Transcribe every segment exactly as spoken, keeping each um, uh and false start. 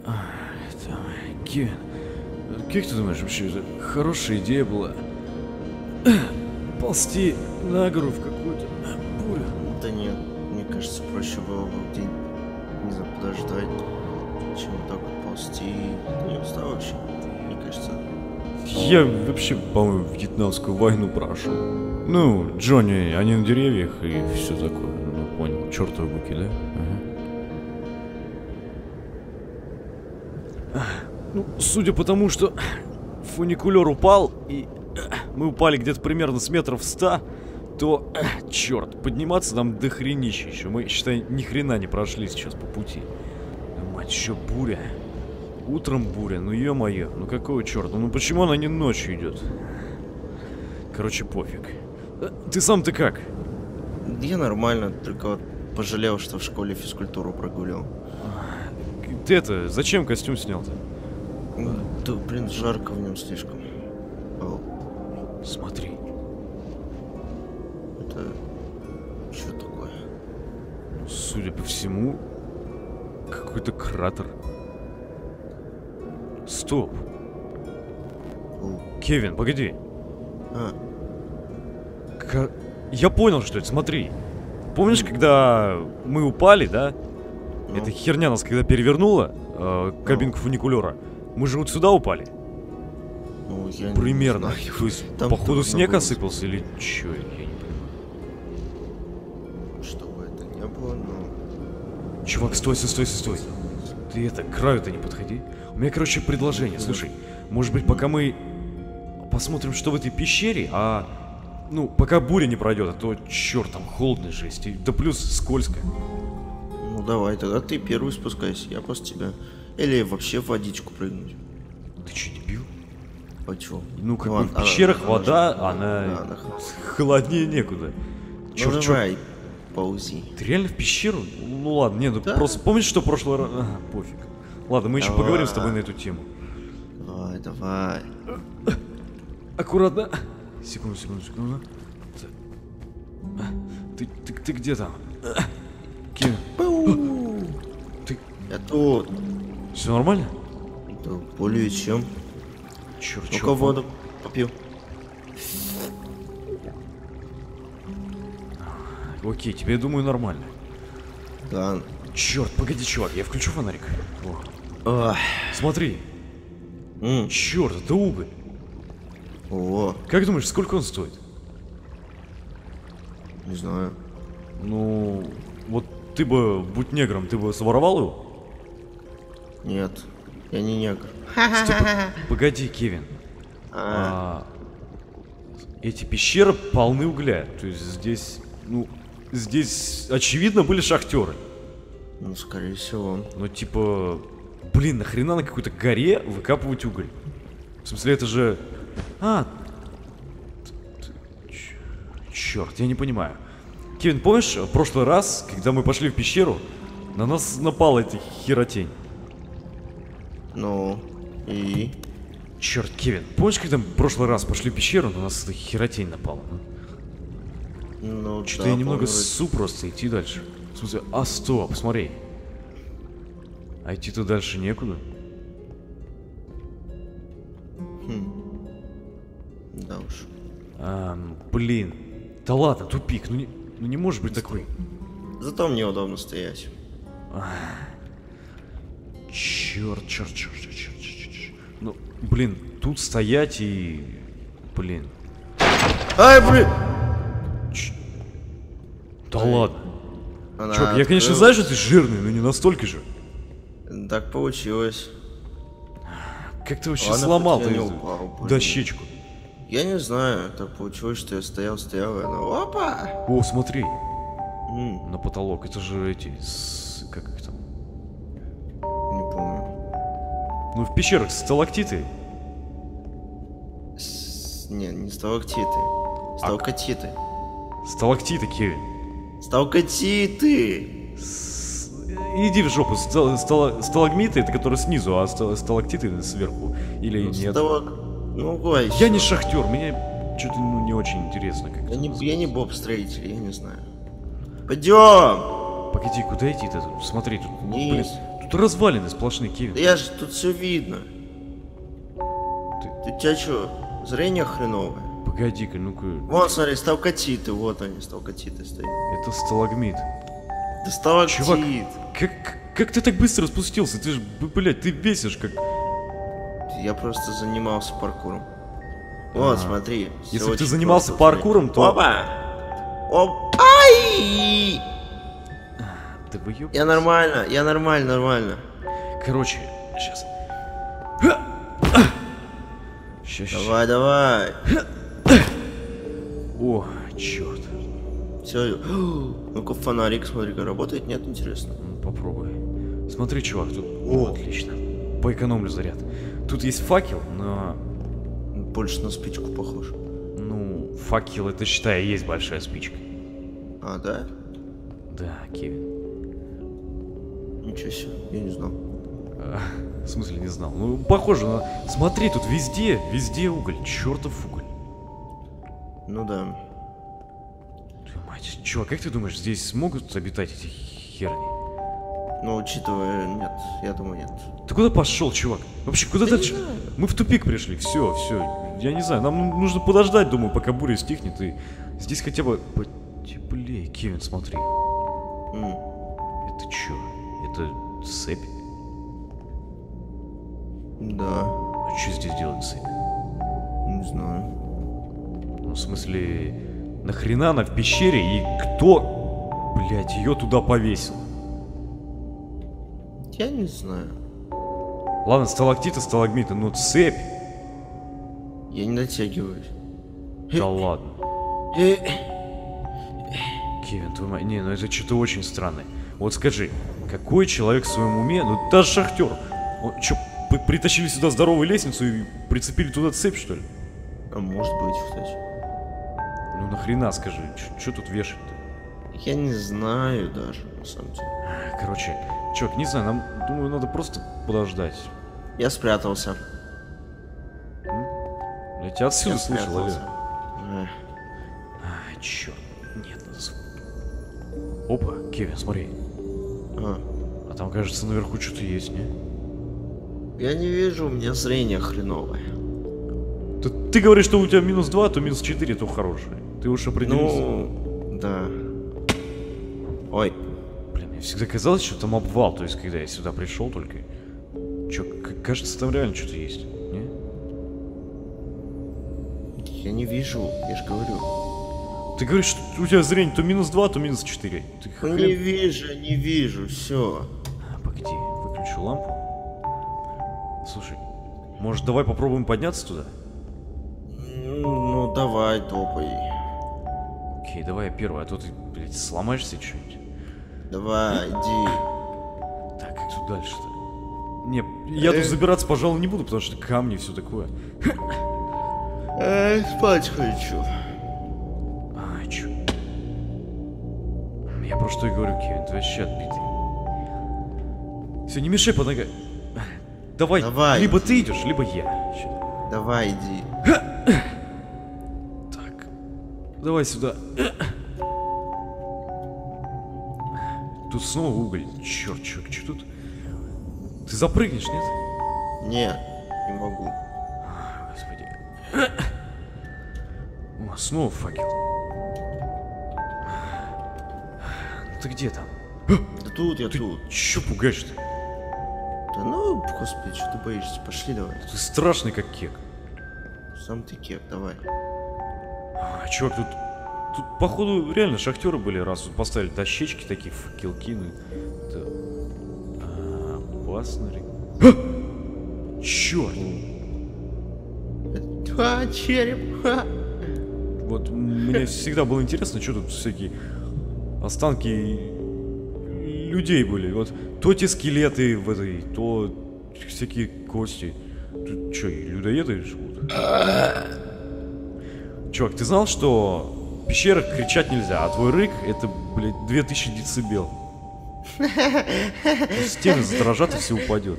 Это... Кевин, как ты думаешь, вообще, это хорошая идея была? Ползти на гору в какую-то бурю? Да нет, мне кажется, проще было бы день, не знаю, подождать, чем вот так вот ползти. Ты не устал вообще, мне кажется. Я вообще, по-моему, вьетнамскую войну прошел. Ну, Джонни, они на деревьях и все такое. Ну, понял, чертовы быки, да? Ага. Ну, судя по тому, что фуникулер упал, и мы упали где-то примерно с метров ста, то, черт, подниматься нам до хренища еще. Мы, считай, ни хрена не прошли сейчас по пути. Да, мать, еще буря. Утром буря, ну ё-моё, ну какого черта, ну почему она не ночью идет? Короче, пофиг. Ты сам-то как? Я нормально, только вот пожалел, что в школе физкультуру прогулял. Ты это, зачем костюм снял-то? Да, блин, жарко в нем слишком. О. Смотри. Это... Что такое? Судя по всему, какой-то кратер. Стоп. О. Кевин, погоди. А. К... Я понял, что это, смотри. Помнишь, когда мы упали, да? Ну? Эта херня нас когда перевернула, э, кабинку фуникулера. Мы же вот сюда упали. Ну, я Примерно. Не знаю. То есть, Там походу, снег было. осыпался или чё? Я не понимаю. Что бы это ни было, но... Чувак, стой, стой, стой, стой. Ты это, к краю-то не подходи. У меня, короче, предложение. Слушай, может быть, пока мы посмотрим, что в этой пещере, а... Ну, пока буря не пройдет, а то, черт, там холодно жесть. И, да плюс скользко. Ну давай, тогда ты первый спускайся, я после тебя. Или вообще в водичку прыгнуть. Ты че, дебил? А чё? Ну, как Ну, бы она- в пещерах она- вода, она- она, да, она холодная. холоднее некуда. Ну Чёрт, чёрт. давай, ползи. Ты реально в пещеру? Ну ладно, не, ну Да. просто помнишь, что в прошлый раз... Ага, пофиг. Ладно, мы еще Давай. поговорим с тобой на эту тему. Давай, давай. Аккуратно. Секунду, секунду, секунду. Ты, ты, ты где там? Кевин, Пау! ты... Я тут. Все нормально? Да более чем. Черт, Ну-ка черт. воду попил. Окей, тебе, я думаю, нормально. Да. Черт, погоди, чувак, я включу фонарик. О, Ах. смотри. М. Черт, это уголь. О, Как думаешь, сколько он стоит? не знаю. Ну, вот ты бы, будь негром, ты бы своровал его? Нет, я не негр. Стоп, погоди, Кевин. А, А, эти пещеры полны угля. То есть здесь, ну, здесь очевидно были шахтеры. ну, скорее всего. Но типа, блин, нахрена на какой-то горе выкапывать уголь? В смысле, это же... А, черт, я не понимаю. Кевин, помнишь, в прошлый раз, когда мы пошли в пещеру, на нас напала эта херотень? Ну, и... Черт, Кевин, помнишь, когда мы в прошлый раз пошли в пещеру, на нас эта херотень напала? Ну, Что-то да, я немного помню, ссу просто идти дальше. В смысле, а стоп, смотри. А идти-то дальше некуда. Хм. Да уж. А, блин. Да ладно, тупик, ну не, ну не может быть такой. Зато мне удобно стоять. Черт, черт, черт, черт, черт, черт, черт. Ну, блин, тут стоять и... Блин. Ай, блин! Ч- Да ладно. Она Чувак, я, конечно, открылась. знаю, что ты жирный, но не настолько же. Так получилось. Как ты вообще Ладно, сломал хоть я ты не эту упал, блин. дощечку? Я не знаю, так получилось, что я стоял, стоял, и она... Опа! О, смотри, М, на потолок. Это же эти... с- Как их там? не помню. Ну, в пещерах сталактиты. С- Не, не сталактиты. Сталкатиты. Сталактиты, Кевин. Сталкатиты! С- Иди в жопу. Стал- стала- Сталагмиты это которые снизу, а ста- сталактиты сверху. Или Ну, нет? сталак- Ну, гай. Я не шахтер, мне что-то ну, не очень интересно. Как Я это не, называется. я не боб-строитель, я не знаю. Пойдем! Погоди, куда идти-то? Тут, смотри, тут, Вниз. блин, тут Тут развалины сплошные, Кевин. Да я же тут все видно. Ты- Ты, у тебя что, зрение хреновое? Погоди-ка, ну-ка. Вон, смотри, сталактиты, вот они, сталактиты стоят. Это сталагмит. Да сталактит. Чувак, как, как ты так быстро спустился? Ты же, блядь, ты бесишь, как... Я просто занимался паркуром. Вот, А, смотри. всё если бы ты очень занимался просто, паркуром, смотри. то- Опа! Оп! Ай! Да вы ёб- Я нормально, я нормально, нормально. Короче, сейчас. Сейчас, сейчас. Давай, давай. О, черт. Все. Ну-ка, фонарик, смотри-ка, работает? Нет, интересно. Попробуй. Смотри, чувак, тут... О. О, отлично. Поэкономлю заряд. Тут есть факел, но... Больше на спичку похож. Ну, факел, это, считай, и есть большая спичка. А, да? Да, Кевин. Ничего себе, я не знал. А, в смысле, не знал. Ну, похоже на... Смотри, тут везде, везде уголь. Чертов уголь. Ну да. Твою мать. Чувак, как ты думаешь, здесь смогут обитать эти херни? Но учитывая, нет, я думаю, нет. Ты куда пошел, чувак? Вообще, куда Да дальше? не знаю. Мы в тупик пришли, все, все. Я не знаю, нам ну- нужно подождать, думаю, пока буря стихнет, и здесь хотя бы потеплее. Кевин, смотри. М. Это чё? Это цепь? Да, А что здесь делает цепь? не знаю. Ну, в смысле, нахрена она в пещере, и кто, блядь, ее туда повесил? Я не знаю. Ладно, сталактиты, сталагмиты, но цепь? Я не дотягиваюсь. Да ладно. Э, Кевин, твою мать, не, ну это что-то очень странное. Вот скажи, какой человек в своем уме, ну даже шахтер, он что, притащили сюда здоровую лестницу и прицепили туда цепь, что ли? А может быть, кстати. Ну нахрена, скажи, что тут вешать-то? Я не знаю даже, на самом деле. Короче, чувак, не знаю, нам, думаю, надо просто подождать. Я спрятался. Я тебя отсюда Я слышал, спрятался. алло. Эх. А, черт, нет, надо... с- Опа, Кевин, смотри. А, А там, кажется, наверху что-то есть, не? я не вижу, у меня зрение хреновое. Ты, ты говоришь, что у тебя минус два, то минус четыре, то хорошее. Ты уж определился. Ну, да. Ой, Блин, мне всегда казалось, что там обвал, то есть, когда я сюда пришел только... Чё, к- кажется, там реально что-то есть, не? я не вижу, я же говорю. Ты говоришь, что у тебя зрение то минус два, то минус четыре. Ты Ну, хрен- не вижу, не вижу, все. А, погоди, выключу лампу. Слушай, может, давай попробуем подняться туда? Ну, давай, топай. Окей, давай я первый, а то ты, блядь, сломаешься что-нибудь. Давай, иди. Так, как тут дальше-то? Не, я тут Э. забираться, пожалуй, не буду, потому что камни и все такое. Эй, спать хочу. А, чё? Я про что и говорю, Кевин, ты вообще отбитый. Все, не мешай под ногами. Давай, Давай. либо ты идешь, либо я. Ща. Давай, иди. Так, давай сюда. Тут снова уголь. Черт, черт, что тут? Ты запрыгнешь, нет? Не, не могу. Господи. О, снова факел. Ну ты где там? Да тут я Ты тут. чё пугаешь-то? Да ну, господи, что ты боишься? Пошли давай. Ты страшный как кек. Сам ты кек, давай. А, чувак, тут, тут походу реально шахтеры были, раз тут поставили дощечки такие, факелки, ну, это... А, опасно ли? Черт! А, череп. Ха. Вот мне всегда было интересно, что тут всякие останки людей были. Вот то те скелеты в этой, то всякие кости. Тут что, людоеды живут? Чувак, ты знал, что в пещерах кричать нельзя, а твой рык это, блядь, две тысячи децибел. Стены задрожат и все упадет.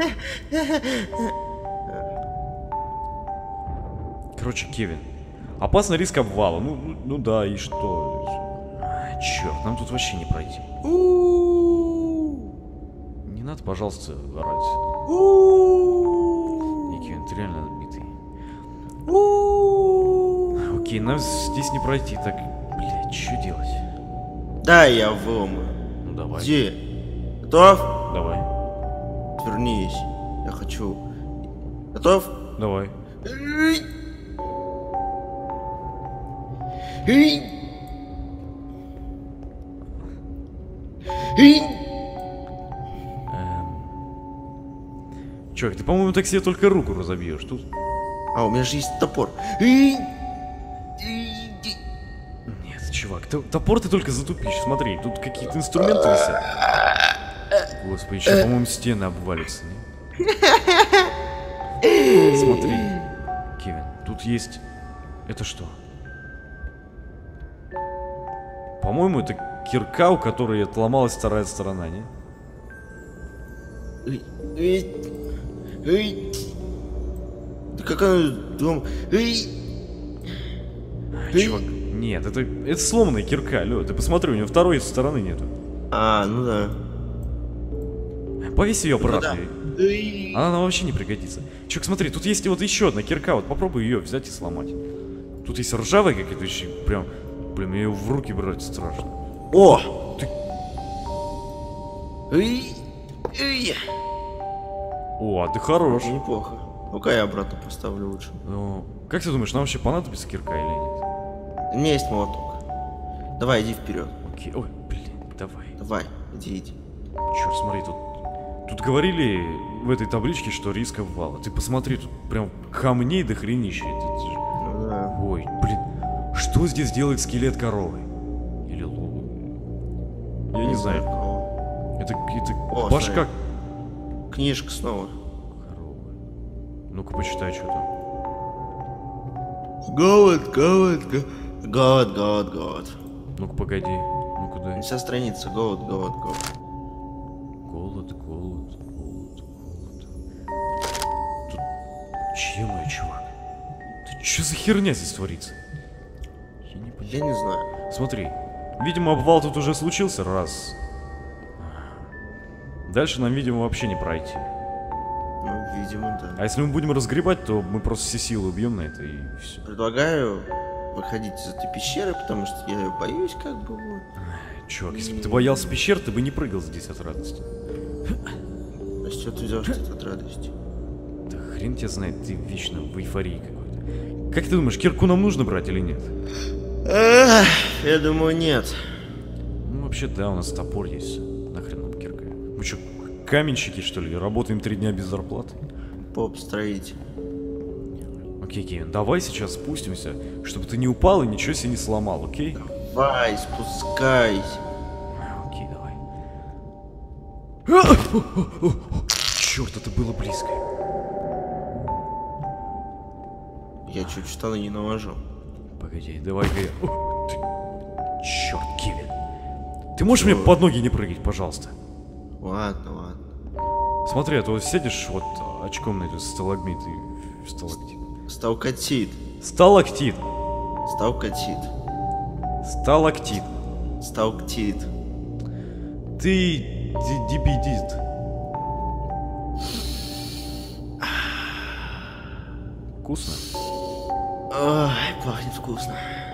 Короче, Кевин, опасный риск обвала. Ну, ну, ну да, и что? А, черт, нам тут вообще не пройти. У-у-у. Не надо, пожалуйста, орать. Не, Кевин, ты реально отбитый. Окей, нам здесь не пройти. Так, блядь, что делать? Да, я выломаю. Ну давай. Где? Готов? Давай. Вернись. Я хочу. Готов? Давай. Эм... Чувак, ты, по-моему, так себе только руку разобьешь. Тут... А, у меня же есть топор. Нет, чувак, т- топор ты только затупишь. Смотри, тут какие-то инструменты висят. Господи, еще, по-моему, стены обвалятся. Не? Смотри, Кевин, тут есть... Это что? По-моему, это кирка, у которой отломалась вторая сторона, не? Да как она дом... Чувак, нет, это, это сломанная кирка, алло, ты посмотри, у нее второй стороны нету. А, ну да. Повесь ее обратно. Ну, да. Она нам вообще не пригодится. Чувак, смотри, тут есть вот еще одна кирка, вот попробуй ее взять и сломать. Тут есть ржавая какая-то еще, прям, блин, мне ее в руки брать страшно. О! Ты... О, а ты хорош. Неплохо. Ну-ка я обратно поставлю лучше. Ну, как ты думаешь, нам вообще понадобится кирка или нет? У меня есть молоток. Давай, иди вперед. Окей, ой, блин, давай. Давай, иди, иди. Черт, смотри, тут... Тут говорили в этой табличке, что риск обвала. Ты посмотри, тут прям камней до хренища. Ну да. Ой, блин, что здесь делает скелет коровы? Или лу... Я не, не знаю. Кого. Это какие-то башка... Смотри. Книжка снова. Коровы. Ну-ка, почитай, что там. Голод, голод, голод, голод, голод, голод. Ну-ка, погоди. Ну-ка, дай. Вся страница. Голод, голод, голод. Голод, голод, голод, голод. Тут... Чем мой чувак? Ты что за херня здесь творится? Я не понимаю. Я не знаю. Смотри. Видимо, обвал тут уже случился раз. Дальше нам, видимо, вообще не пройти. Ну, видимо, да. А если мы будем разгребать, то мы просто все силы убьем на это и все. Предлагаю выходить из этой пещеры, потому что я ее боюсь, как бы вот. Чувак, если бы ты боялся пещер, ты бы не прыгал здесь от радости. А с чего ты взял, что это от радости? Да хрен тебя знает, ты вечно в эйфории какой-то. Как ты думаешь, кирку нам нужно брать или нет? Эх, я думаю, нет. Ну, вообще, да, у нас топор есть. Нахрен нам кирка? Мы что, каменщики, что ли? Работаем три дня без зарплаты? Поп-строитель. Окей, Кевин, давай сейчас спустимся, чтобы ты не упал и ничего себе не сломал, окей? Давай, спускайся. Окей, давай. Черт, это было близко. Я чуть штаны не наложил. Погоди, давай-ка я... О, ты... Черт, Кевин. Ты можешь Что? мне под ноги не прыгать, пожалуйста? Ладно, ладно. Смотри, а то сидишь вот очком на эту сталагмит и сталактит. Сталкатит. Сталактит. Сталкатит. Сталактит. Сталктит. Ты дебидит. Вкусно? Ой, пахнет вкусно.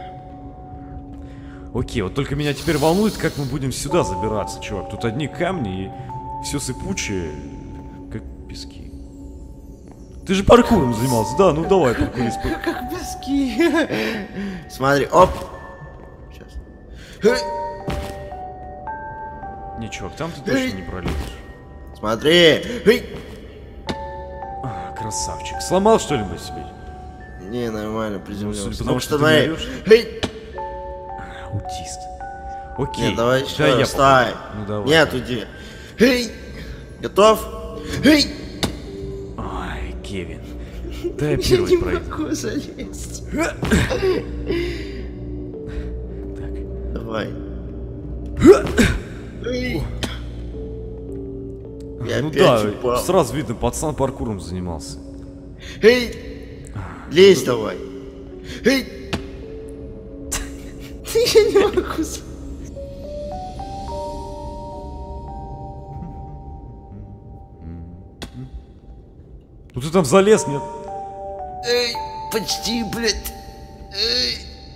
Окей, вот только меня теперь волнует, как мы будем сюда забираться, чувак. Тут одни камни и все сыпучее, как пески. Ты же паркуром занимался, да? Ну давай, паркурист. Как пески. Смотри, оп. Сейчас. Не, чувак, там ты точно не пролезешь. Смотри. А, красавчик. Сломал что-нибудь себе? Не, нормально, приземлился. Ну, потому что, что ты смотри. Аутист. Окей. Нет, давай еще да, раз, я вставай. Ну давай. Нет, уйди. Готов? Ой, Кевин. Дай я первый пройду. Я не могу залезть. Так. Давай. Я ну опять да, упал. сразу видно, пацан паркуром занимался. Эй! Лезь давай. Эй! Я не могу. Ну ты там залез, нет? Эй, почти, блядь. Эй.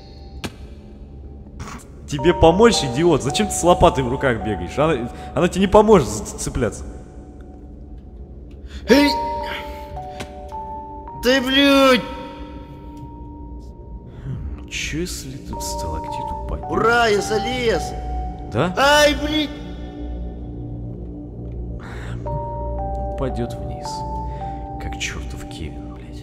Тебе помочь, идиот? Зачем ты с лопатой в руках бегаешь? Она, она тебе не поможет цепляться. Эй! Да, блядь! Че если тут сталактит упадет? Ура, я залез! Да? Ай, блядь! Упадет вниз. Как чертов Кевин, блядь.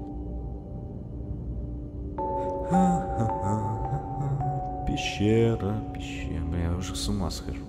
Пещера, пещера. Бля, я уже с ума схожу.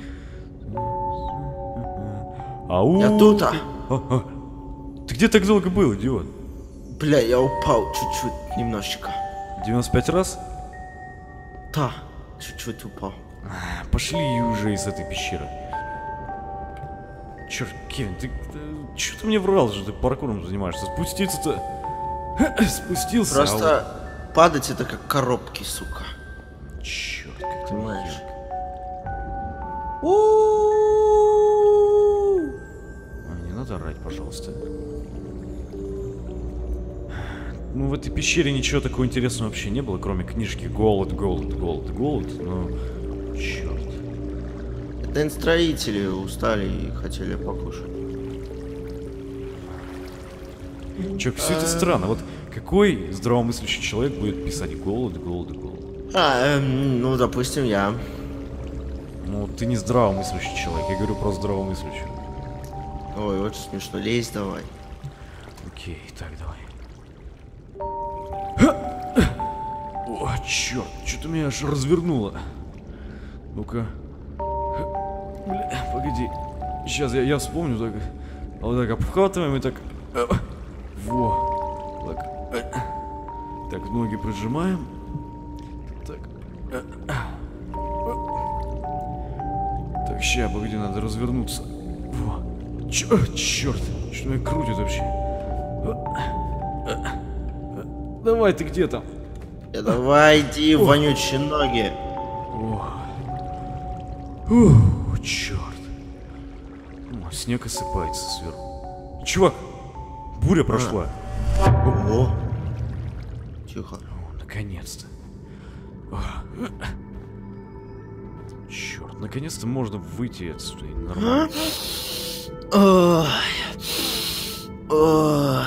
Ау! Я тут, а? А, а. Ты где так долго был, идиот? Бля, я упал чуть-чуть, немножечко. девяносто пять раз? Да, чуть-чуть упал. Пошли уже из этой пещеры. Черт, Кевин, ты, ты что ты мне врал, что ты паркуром занимаешься? Спуститься-то... Спустился. Просто а падать это как коробки, сука. вот... Черт, как ты Понимаешь? А, не надо орать, пожалуйста. Ну, в этой пещере ничего такого интересного вообще не было, кроме книжки «Голод, голод, голод, голод». Ну, черт. Это строители устали и хотели покушать. Чё, все это странно. Вот какой здравомыслящий человек будет писать «голод, голод, голод»? А, эм, ну, допустим, я. Ну, ты не здравомыслящий человек, я говорю про здравомыслящего. Ой, очень смешно. Лезь давай. Окей, так, давай. О, черт, что-то меня аж развернуло. Ну-ка. Бля, погоди. Сейчас я, я вспомню так. А вот так обхватываем и так. Во. Так. Так, ноги прижимаем. Так. Так, ща, погоди, надо развернуться. Во. Черт, черт. Что меня крутит вообще? Давай, ты где там? Да давай, иди, О. вонючие ноги. О. Ух, черт. О, снег осыпается сверху. Чувак, буря прошла. О. Тихо. О, наконец-то. О. Черт, наконец-то можно выйти отсюда и нормально. Ой. Ой.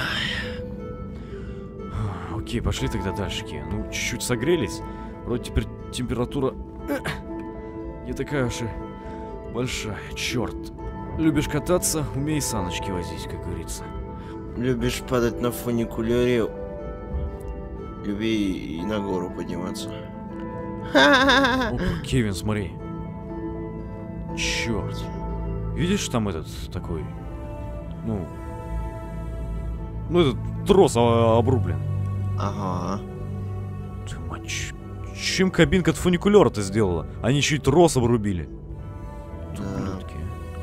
Окей, пошли тогда дальше, Ки. Ну, чуть-чуть согрелись. Вроде теперь температура не такая уж и большая. Черт. Любишь кататься, умей саночки возить, как говорится. Любишь падать на фуникулере, люби и на гору подниматься. Опа, Кевин, смотри. Черт. Видишь там этот такой, ну, ну этот трос а, обрублен. Ага. Ты мать, ч- чем кабинка от фуникулера-то сделала? Они еще и трос обрубили. Да. Ублюдки.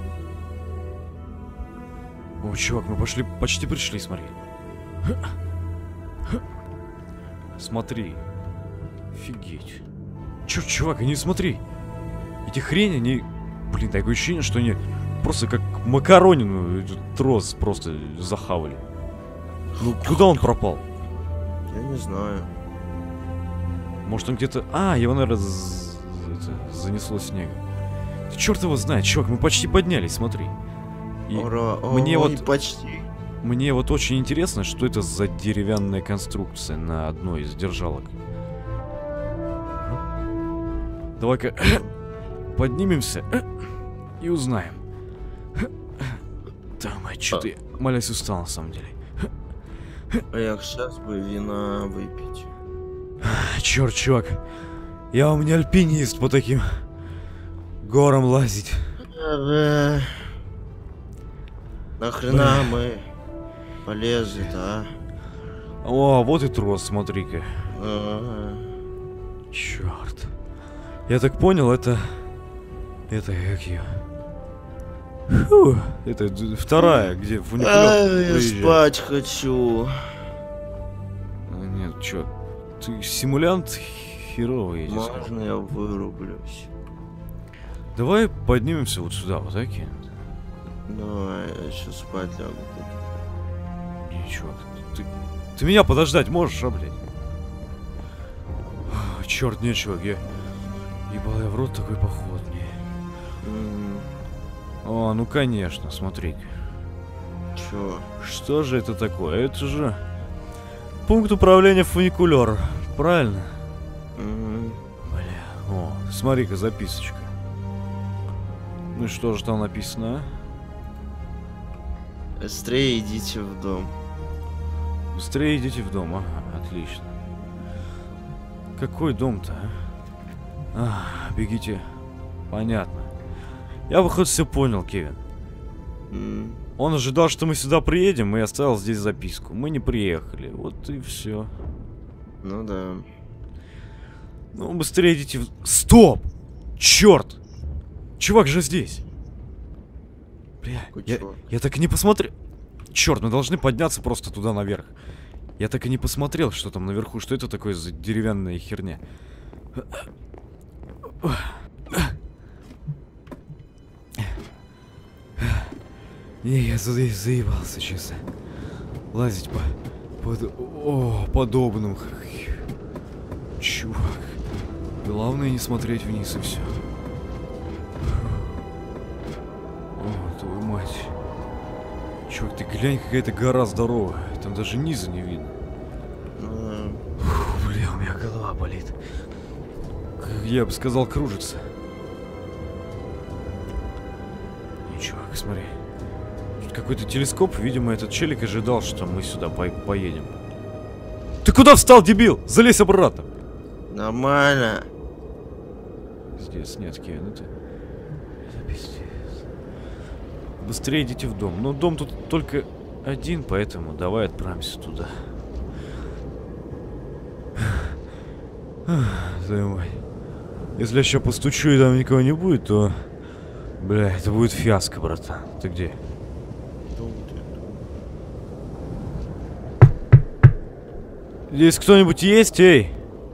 О, чувак, мы пошли, почти пришли, смотри. Смотри. Офигеть. Чё, чувак, они смотри. Эти хрени, они... Блин, такое ощущение, что они просто как макаронину этот трос просто захавали. Ну, куда он пропал? Я не знаю. Может, он где-то... А, его, наверное, з- это, занесло снегом. Черт его знает, чувак, мы почти поднялись, смотри. И Ура, мне ой, вот... почти. Мне вот очень интересно, что это за деревянная конструкция на одной из держалок. Давай-ка поднимемся и узнаем. Да, мать, что-то я, молясь, устал на самом деле. А я сейчас бы вина выпить. Черт, чувак, я у меня альпинист по таким горам лазить. Ага. Нахрена мы полезли-то, а? О, вот и трос, смотри-ка. Ага. Черт. Я так понял, это... Это как ее? Фу, это д- вторая, где фуникулер Ай, я проезжает. спать хочу. А, нет, чё, ты симулянт херовый, я тебе скажу. Можно я вырублюсь? Давай поднимемся вот сюда, вот так. Давай, я сейчас спать лягу. Не, чувак, ты, ты меня подождать можешь, а, блядь? Черт, не, чувак, я... Ебал я в рот такой поход мне. М, О, ну конечно, смотри-ка. Чё? Что же это такое? Это же... Пункт управления фуникулер. Правильно? М, Бля, о, смотри-ка, записочка. Ну и что же там написано, а? Быстрее идите в дом. Быстрее идите в дом, ага, отлично. Какой дом-то, а? А, бегите. Понятно. Я, выходит, все понял, Кевин. М, Он ожидал, что мы сюда приедем, и оставил здесь записку. Мы не приехали, вот и все. Ну да. Ну, быстрее идите в... Стоп! Черт! Чувак же здесь! Бля, Какой я, чувак? я так и не посмотрел... Черт, мы должны подняться просто туда наверх. Я так и не посмотрел, что там наверху. Что это такое за деревянная херня? Не, я за- я заебался, честно. Лазить по... под... О, подобным. Чувак. Главное не смотреть вниз и все. О, твою мать. Чувак, ты глянь, какая-то гора здоровая. Там даже низа не видно. Ну да. Фу, бля, у меня голова болит. Как я бы сказал, кружится. И, чувак, смотри. Тут какой-то телескоп. Видимо, этот челик ожидал, что мы сюда по поедем. Ты куда встал, дебил? Залезь обратно. Нормально. Пиздец, нет, Кевин, это... Это пиздец. Быстрее идите в дом. Но дом тут только один, поэтому давай отправимся туда. Твою мать. Если я еще постучу и там никого не будет, то... Бля, это будет фиаско, братан. Ты где? Дом ты. Здесь кто-нибудь есть, эй?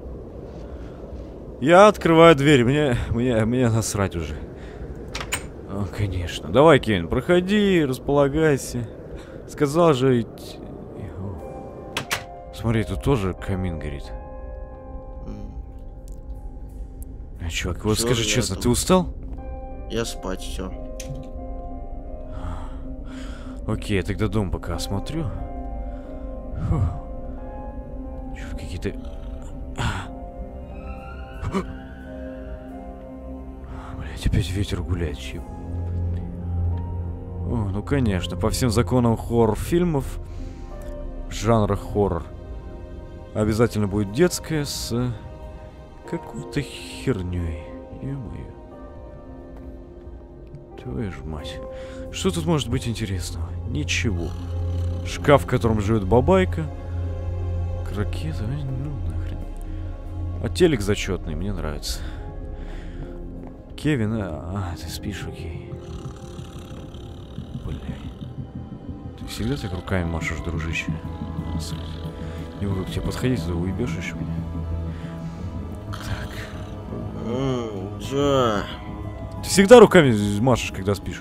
Я открываю дверь, мне, мне, мне насрать уже. О, конечно. Давай, Кевин, проходи, располагайся. Сказал же идти. Смотри, тут тоже камин горит. М, А, чувак, вот Всё, скажи ребята. честно, ты устал? Я спать, все. Окей, я тогда дом пока осмотрю. Фу. Чё, какие-то... Блять, опять ветер гуляет, чего? О, ну конечно, по всем законам хоррор-фильмов, жанра хоррор, обязательно будет детская с какой-то херней. Ё-моё. Твою ж мать. Что тут может быть интересного? Ничего. Шкаф, в котором живет бабайка. Ракета, ну нахрен. А телек зачетный, мне нравится. Кевин, а, а ты спишь, окей. Бля. Ты всегда так руками машешь, дружище? Не буду к тебе подходить, ты уебешь еще меня. Так. М, Чё? Ты всегда руками машешь, когда спишь?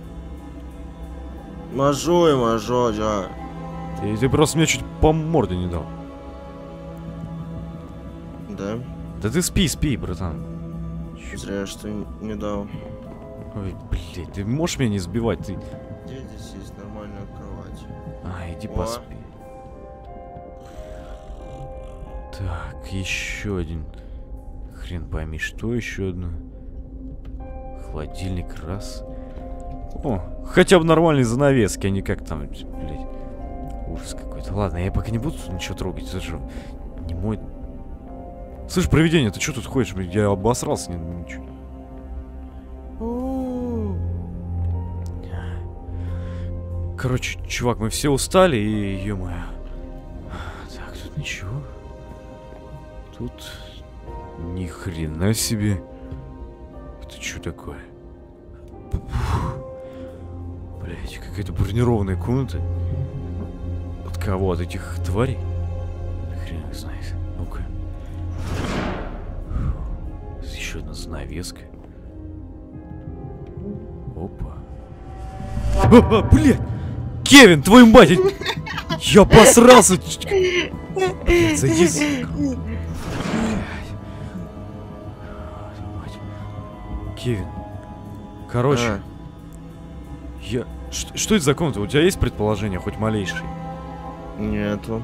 Мажу и мажу, да. Ты, ты просто мне чуть по морде не дал. Да? Да ты спи, спи, братан. Зря, что н- не дал. Ой, блядь, ты можешь меня не сбивать? Ты... Где здесь есть нормальная кровать? А, иди О. поспи. Так, еще один. Хрен пойми, что еще одно. Холодильник, раз. О, хотя бы нормальные занавески, а не как там, блядь. Ужас какой-то. Ладно, я пока не буду тут ничего трогать. Это же не мой... Слышь, привидение, ты что тут ходишь? Я обосрался, не, ничего. Короче, чувак, мы все устали и, ё-моё. Так, тут ничего. Тут ни хрена себе. Это что такое? Блять, какая-то бронированная комната. От кого? От этих тварей? Хрен их знает. Ну-ка. Еще одна занавеска. Опа. А, блядь! Кевин, твою мать! Я обосрался! Блядь, за язык. Кевин. Короче. А. Я... Что, что это за комната? У тебя есть предположение, хоть малейшее? Нету.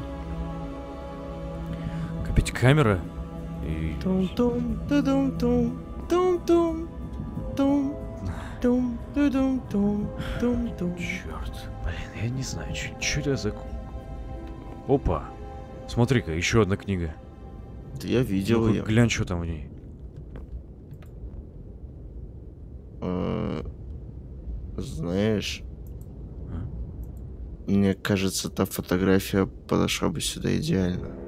Капить камера? И... Тум-тум, тудум-тум, тум-тум, тум, тум, тудум-тум, тум-тум. Черт, блин, я не знаю, что это за... Опа. Смотри-ка, еще одна книга. Да я видел Ну-ка, ее. глянь, что там в ней. А, знаешь, А? мне кажется, та фотография подошла бы сюда идеально.